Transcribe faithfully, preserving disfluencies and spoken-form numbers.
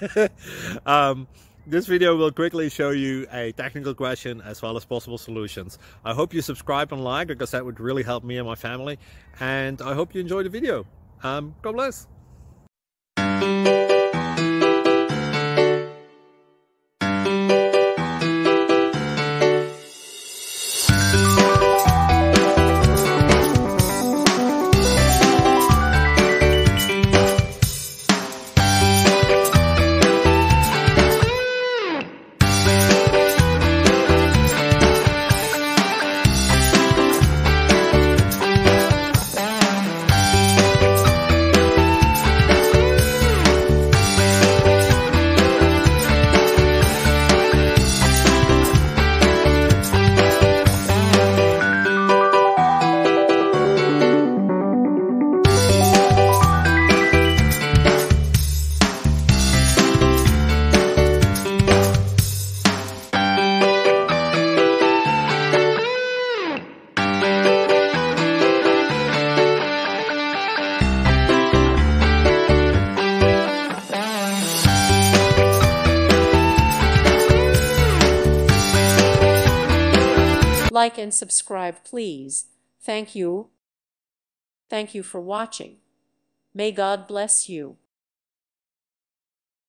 um, this video will quickly show you a technical question as well as possible solutions. I hope you subscribe and like, because that would really help me and my family. And I hope you enjoy the video. Um, God bless. Like and subscribe, please. Thank you. Thank you for watching. May God bless you.